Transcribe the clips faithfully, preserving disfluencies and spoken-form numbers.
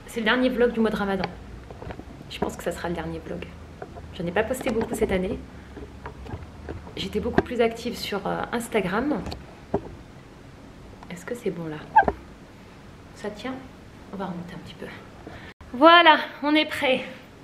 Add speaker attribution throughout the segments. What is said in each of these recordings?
Speaker 1: c'est le dernier vlog du mois de Ramadan. Je pense que ça sera le dernier vlog. J'en ai pas posté beaucoup cette année. J'étais beaucoup plus active sur euh, Instagram. Est-ce que c'est bon là? Ça tient? On va remonter un petit peu. Voilà, on est prêt.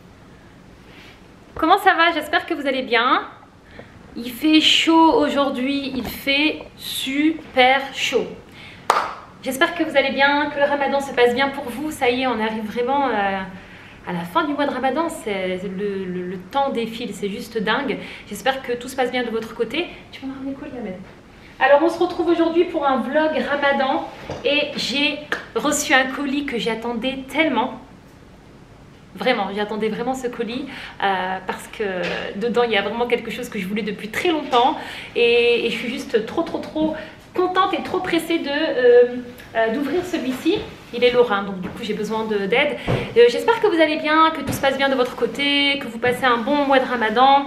Speaker 1: Comment ça va? J'espère que vous allez bien. Il fait chaud aujourd'hui, il fait super chaud. J'espère que vous allez bien, que le Ramadan se passe bien pour vous. Ça y est, on arrive vraiment à, à la fin du mois de Ramadan. C'est le, le, le temps défile, c'est juste dingue. J'espère que tout se passe bien de votre côté. Tu peux me ramener quoi, Yamel? Alors, on se retrouve aujourd'hui pour un vlog Ramadan et j'ai reçu un colis que j'attendais tellement. Vraiment, j'attendais vraiment ce colis euh, parce que dedans, il y a vraiment quelque chose que je voulais depuis très longtemps et, et je suis juste trop, trop, trop contente et trop pressée de euh, euh, d'ouvrir celui-ci. Il est lorrain, donc du coup j'ai besoin d'aide. Euh, J'espère que vous allez bien, que tout se passe bien de votre côté, que vous passez un bon mois de Ramadan.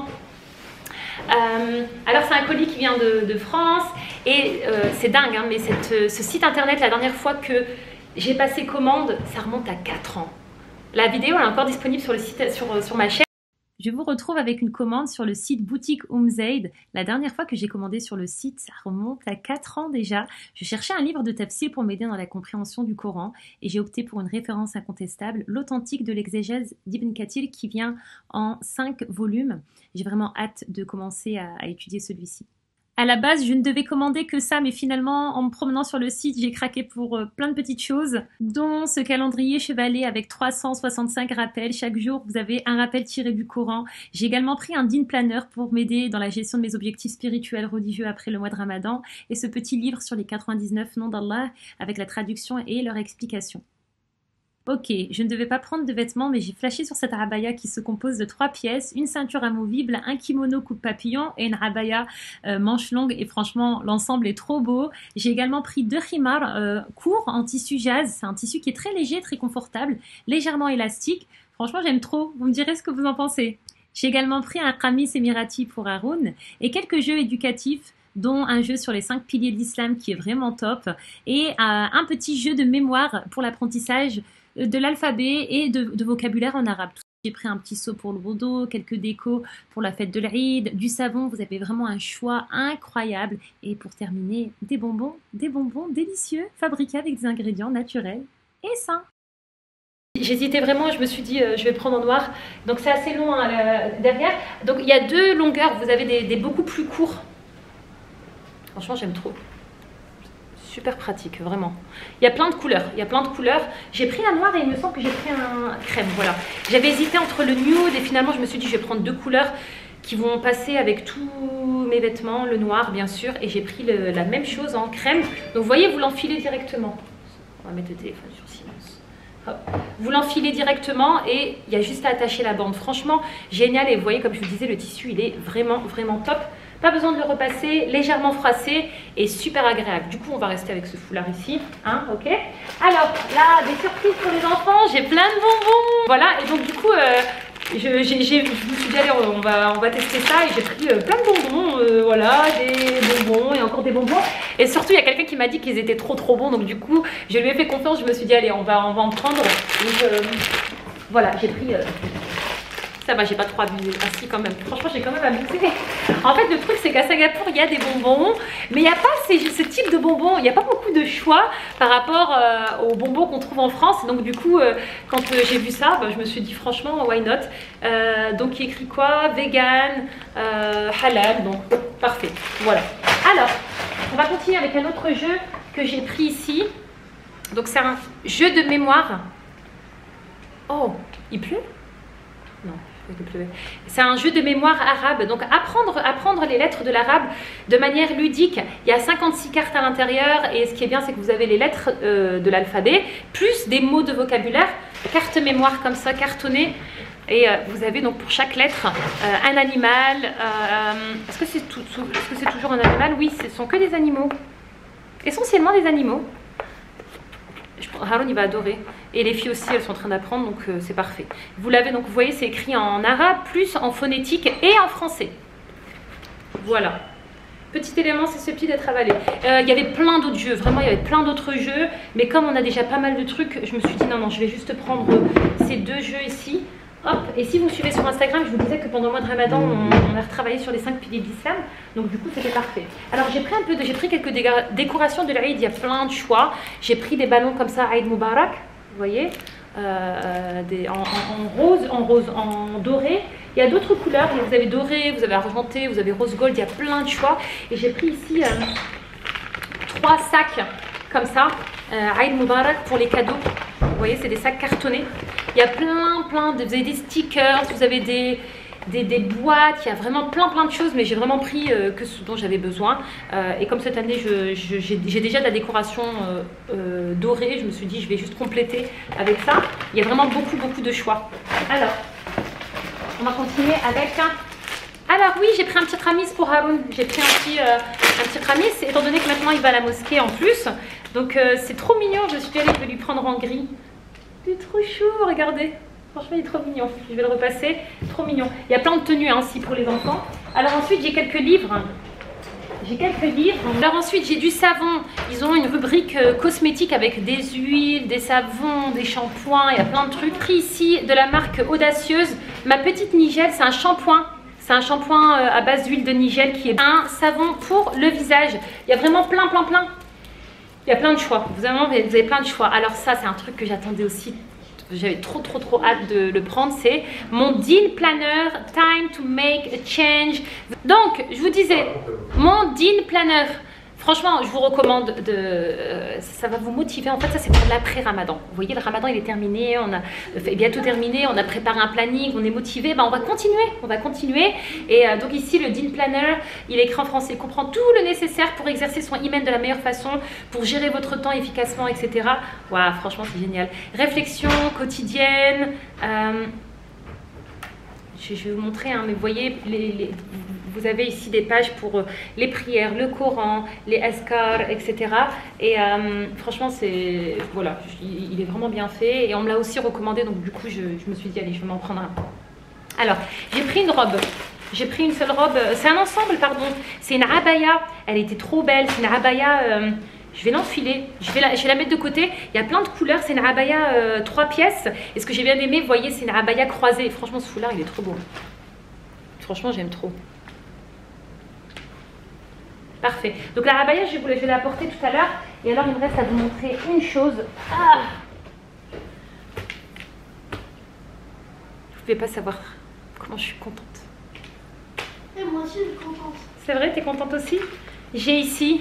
Speaker 1: Euh, alors c'est un colis qui vient de, de France et euh, c'est dingue, hein, mais cette, ce site internet, la dernière fois que j'ai passé commande, ça remonte à quatre ans. La vidéo est encore disponible sur, le site, sur, sur ma chaîne. Je vous retrouve avec une commande sur le site boutique Oum Zeid. La dernière fois que j'ai commandé sur le site, ça remonte à quatre ans déjà. Je cherchais un livre de tafsir pour m'aider dans la compréhension du Coran et j'ai opté pour une référence incontestable, l'authentique de l'exégèse d'Ibn Kathir qui vient en cinq volumes. J'ai vraiment hâte de commencer à, à étudier celui-ci. À la base, je ne devais commander que ça, mais finalement, en me promenant sur le site, j'ai craqué pour euh, plein de petites choses, dont ce calendrier chevalet avec trois cent soixante-cinq rappels. Chaque jour, vous avez un rappel tiré du Coran. J'ai également pris un Deen Planner pour m'aider dans la gestion de mes objectifs spirituels religieux après le mois de Ramadan, et ce petit livre sur les quatre-vingt-dix-neuf noms d'Allah avec la traduction et leur explication. Ok, je ne devais pas prendre de vêtements, mais j'ai flashé sur cette abaya qui se compose de trois pièces, une ceinture amovible, un kimono coupe papillon et une abaya euh, manche longue. Et franchement, l'ensemble est trop beau. J'ai également pris deux khimars euh, courts en tissu jazz. C'est un tissu qui est très léger, très confortable, légèrement élastique. Franchement, j'aime trop. Vous me direz ce que vous en pensez. J'ai également pris un qamis émirati pour Haroun et quelques jeux éducatifs, dont un jeu sur les cinq piliers de l'islam qui est vraiment top et euh, un petit jeu de mémoire pour l'apprentissage de l'alphabet et de, de vocabulaire en arabe. J'ai pris un petit seau pour le wudu, quelques décos pour la fête de l'Eid, du savon. Vous avez vraiment un choix incroyable. Et pour terminer, des bonbons, des bonbons délicieux, fabriqués avec des ingrédients naturels et sains. J'hésitais vraiment, je me suis dit euh, je vais prendre en noir. Donc c'est assez long hein, le, derrière. Donc il y a deux longueurs, vous avez des, des beaucoup plus courts. Franchement, j'aime trop. Super pratique, vraiment. Il y a plein de couleurs, il y a plein de couleurs. J'ai pris un noir et il me semble que j'ai pris un crème, voilà. J'avais hésité entre le nude et finalement je me suis dit je vais prendre deux couleurs qui vont passer avec tous mes vêtements, le noir bien sûr, et j'ai pris le, la même chose en crème. Donc vous voyez, vous l'enfilez directement. On va mettre le téléphone sur silence. Hop. Vous l'enfilez directement et il y a juste à attacher la bande. Franchement, génial et vous voyez comme je vous disais, le tissu il est vraiment vraiment top. Pas besoin de le repasser, légèrement froissé et super agréable. Du coup, on va rester avec ce foulard ici, hein, ok. Alors, là, des surprises pour les enfants, j'ai plein de bonbons. Voilà, et donc du coup, euh, je, j'ai, j'ai, je me suis dit, allez, on va, on va tester ça. Et j'ai pris euh, plein de bonbons, euh, voilà, des bonbons et encore des bonbons. Et surtout, il y a quelqu'un qui m'a dit qu'ils étaient trop trop bons. Donc du coup, je lui ai fait confiance, je me suis dit, allez, on va, on va en prendre. Donc, euh, voilà, j'ai pris... Euh, Ça va, j'ai pas trop abusé. Ah si, quand même. Franchement, j'ai quand même abusé. En fait, le truc, c'est qu'à Singapour, il y a des bonbons, mais il n'y a pas ces, ce type de bonbons. Il n'y a pas beaucoup de choix par rapport euh, aux bonbons qu'on trouve en France. Donc, du coup, euh, quand euh, j'ai vu ça, bah, je me suis dit, franchement, why not? euh, Donc, il écrit quoi? Vegan, euh, halal. Donc, parfait. Voilà. Alors, on va continuer avec un autre jeu que j'ai pris ici. Donc, c'est un jeu de mémoire. Oh, il pleut? Non. C'est un jeu de mémoire arabe, donc apprendre, apprendre les lettres de l'arabe de manière ludique. Il y a cinquante-six cartes à l'intérieur et ce qui est bien c'est que vous avez les lettres euh, de l'alphabet, plus des mots de vocabulaire, carte mémoire comme ça, cartonnée. Et euh, vous avez donc pour chaque lettre euh, un animal. Euh, Est-ce que c'est tout, tout, est-ce que c'est toujours un animal? Oui, ce sont que des animaux. Essentiellement des animaux. Haroun il va adorer et les filles aussi elles sont en train d'apprendre donc euh, c'est parfait. Vous l'avez donc vous voyez c'est écrit en arabe plus en phonétique et en français. Voilà. Petit élément, c'est ce petit d'être avalé. Euh, il y avait plein d'autres jeux, vraiment il y avait plein d'autres jeux, mais comme on a déjà pas mal de trucs, je me suis dit non, non, je vais juste prendre ces deux jeux ici. Hop, et si vous me suivez sur Instagram, je vous disais que pendant le mois de Ramadan, on, on a retravaillé sur les cinq piliers de l'islam, donc du coup c'était parfait. Alors j'ai pris un peu de, j'ai pris quelques décorations de l'Aïd, il y a plein de choix. J'ai pris des ballons comme ça, Aïd Moubarak, vous voyez, euh, des, en, en, en rose, en rose, en doré. Il y a d'autres couleurs, vous avez doré, vous avez argenté, vous avez rose gold, il y a plein de choix. Et j'ai pris ici euh, trois sacs comme ça, euh, Aïd Moubarak pour les cadeaux. Vous voyez, c'est des sacs cartonnés. Il y a plein, plein de... Vous avez des stickers, vous avez des, des, des boîtes, il y a vraiment plein, plein de choses. Mais j'ai vraiment pris euh, que ce dont j'avais besoin. Euh, et comme cette année, je, je, j'ai déjà de la décoration euh, euh, dorée, je me suis dit, je vais juste compléter avec ça. Il y a vraiment beaucoup, beaucoup de choix. Alors... On va continuer avec... Alors oui, j'ai pris un petit tramis pour Haroun. J'ai pris un petit, euh, un petit tramis, étant donné que maintenant il va à la mosquée en plus. Donc euh, c'est trop mignon, je suis allée, je vais lui prendre en gris. Il est trop chou, regardez. Franchement, il est trop mignon. Je vais le repasser, trop mignon. Il y a plein de tenues hein, aussi pour les enfants. Alors ensuite, j'ai quelques livres. J'ai quelques livres. Alors ensuite, j'ai du savon. Ils ont une rubrique euh, cosmétique avec des huiles, des savons, des shampoings. Il y a plein de trucs. Pris ici de la marque Audacieuse. Ma petite Nigel, c'est un shampoing. C'est un shampoing euh, à base d'huile de Nigel qui est un savon pour le visage. Il y a vraiment plein, plein, plein. Il y a plein de choix. Vous avez, vous avez plein de choix. Alors ça, c'est un truc que j'attendais aussi. J'avais trop trop trop hâte de le prendre, c'est mon deal planner Time to Make a Change. Donc je vous disais, mon deal planner, franchement je vous recommande de, euh, ça va vous motiver. En fait ça c'est pour l'après-ramadan. Vous voyez le ramadan il est terminé, on a bientôt terminé, on a préparé un planning, on est motivé, ben, on va continuer, on va continuer. Et euh, donc ici le deal planner, il est écrit en français, il comprend tout le nécessaire pour exercer son email de la meilleure façon, pour gérer votre temps efficacement, et cetera. Waouh, franchement c'est génial. Réflexion quotidienne. Euh, je, je vais vous montrer, hein, mais vous voyez les, les vous avez ici des pages pour les prières, le Coran, les askar, et cetera. Et euh, franchement, c'est voilà, il est vraiment bien fait. Et on me l'a aussi recommandé, donc du coup, je, je me suis dit, allez, je vais m'en prendre un. Alors, j'ai pris une robe. J'ai pris une seule robe. C'est un ensemble, pardon. C'est une abaya. Elle était trop belle. C'est une abaya. Euh, je vais l'enfiler. Je vais la, je vais la mettre de côté. Il y a plein de couleurs. C'est une abaya euh, trois pièces. Et ce que j'ai bien aimé, vous voyez, c'est une abaya croisée. Franchement, ce foulard, il est trop beau. Franchement, j'aime trop. Parfait. Donc la abaya, je vais la porter tout à l'heure. Et alors, il me reste à vous montrer une chose. Ah, vous ne pouvez pas savoir comment je suis contente.
Speaker 2: Et moi aussi, je suis contente.
Speaker 1: C'est vrai, tu es contente aussi? J'ai ici...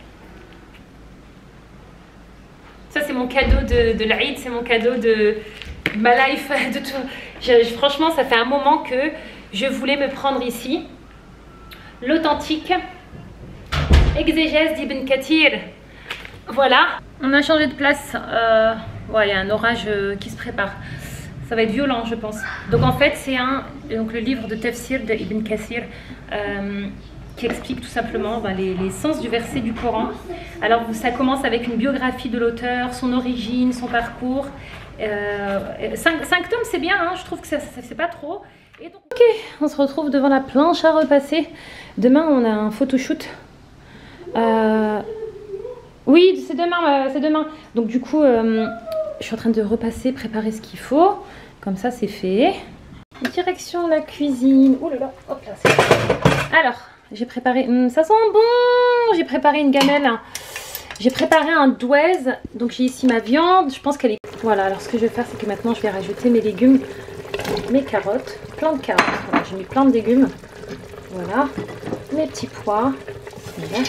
Speaker 1: Ça, c'est mon cadeau de, de l'Aïd. C'est mon cadeau de ma life. De tout. Je, je, franchement, ça fait un moment que je voulais me prendre ici l'authentique exégèse d'Ibn Kathir. Voilà. On a changé de place. Euh, ouais, il y a un orage euh, qui se prépare. Ça va être violent, je pense. Donc en fait, c'est un donc le livre de Tafsir d'Ibn Kathir euh, qui explique tout simplement ben, les, les sens du verset du Coran. Alors ça commence avec une biographie de l'auteur, son origine, son parcours. Euh, cinq, cinq tomes, c'est bien, hein, je trouve que ça, ça c'est pas trop. Et donc... Ok, on se retrouve devant la planche à repasser. Demain, on a un photoshoot. Euh... Oui, c'est demain, c'est demain. Donc du coup, euh, je suis en train de repasser, préparer ce qu'il faut. Comme ça, c'est fait. Direction la cuisine. Oh là là, hop là, c'est fait. Alors, j'ai préparé... Hum, ça sent bon. J'ai préparé une gamelle. J'ai préparé un douaise. Donc j'ai ici ma viande. Je pense qu'elle est... Voilà, alors ce que je vais faire, c'est que maintenant, je vais rajouter mes légumes. Mes carottes. Plein de carottes. Voilà, j'ai mis plein de légumes. Voilà. Mes petits pois. Voilà.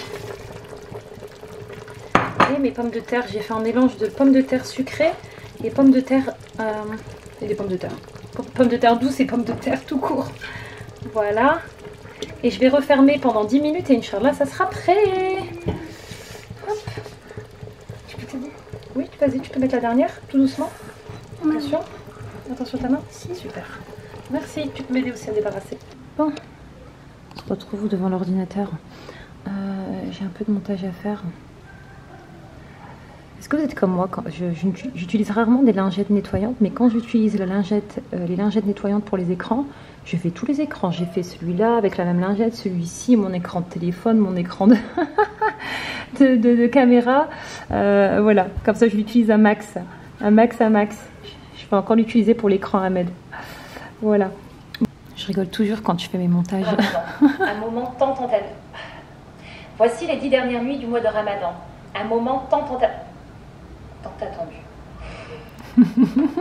Speaker 1: Et mes pommes de terre. J'ai fait un mélange de pommes de terre sucrées et pommes de terre... Euh, et des pommes de terre. Pommes de terre douces et pommes de terre tout court. Voilà. Et je vais refermer pendant dix minutes et Inch'Allah, ça sera prêt. Hop. Tu peux t'aider? Oui, vas-y, tu peux mettre la dernière, tout doucement. Attention. Attention ta main. Si. Super. Merci. Tu peux m'aider aussi à débarrasser. Bon. On se retrouve devant l'ordinateur. Euh, J'ai un peu de montage à faire. Est-ce que vous êtes comme moi quand j'utilise rarement des lingettes nettoyantes, mais quand j'utilise la lingette, euh, les lingettes nettoyantes pour les écrans, je fais tous les écrans. J'ai fait celui-là avec la même lingette, celui-ci, mon écran de téléphone, mon écran de, de, de, de caméra. Euh, voilà, comme ça je l'utilise à max, à max, à max. Je vais encore l'utiliser pour l'écran Ahmed. Voilà. Je rigole toujours quand je fais mes montages. Ramadan. Un moment tant tant attendu. Voici les dix dernières nuits du mois de Ramadan. Un moment tant tant attendu. Tant attendu.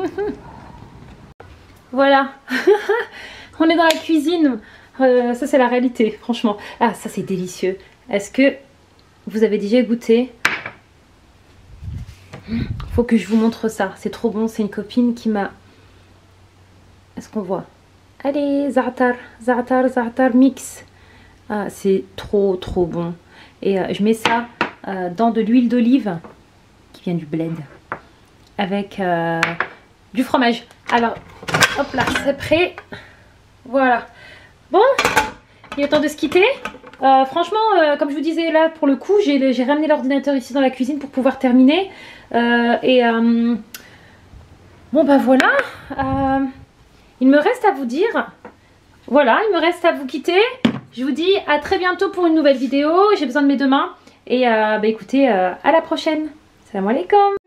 Speaker 1: Voilà. On est dans la cuisine. Euh, ça c'est la réalité, franchement. Ah, ça c'est délicieux. Est-ce que vous avez déjà goûté? Faut que je vous montre ça. C'est trop bon. C'est une copine qui m'a... Est-ce qu'on voit? Allez, za'atar, za'atar, za'atar mix. Ah, c'est trop trop bon. Et euh, je mets ça euh, dans de l'huile d'olive qui vient du bled avec euh, du fromage. Alors, hop là, c'est prêt. Voilà. Bon, il est temps de se quitter. Euh, franchement, euh, comme je vous disais là, pour le coup, j'ai ramené l'ordinateur ici dans la cuisine pour pouvoir terminer. Euh, et euh, bon, bah voilà. Euh, il me reste à vous dire. Voilà, il me reste à vous quitter. Je vous dis à très bientôt pour une nouvelle vidéo. J'ai besoin de mes deux mains. Et euh, bah écoutez, euh, à la prochaine. Salam alaikum.